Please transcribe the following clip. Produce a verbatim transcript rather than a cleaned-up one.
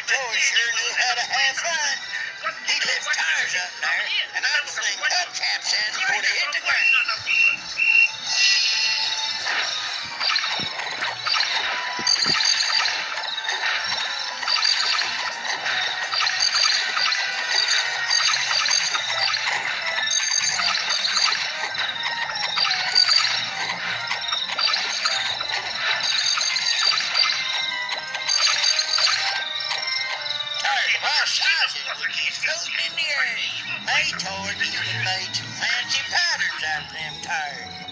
Toy sure knew how to have fun. He'd lift tires up there, and I'd fling hubcaps in before they hit the ground. Tires of all sizes would be floating in the air. My toys even made some fancy patterns out of them tires.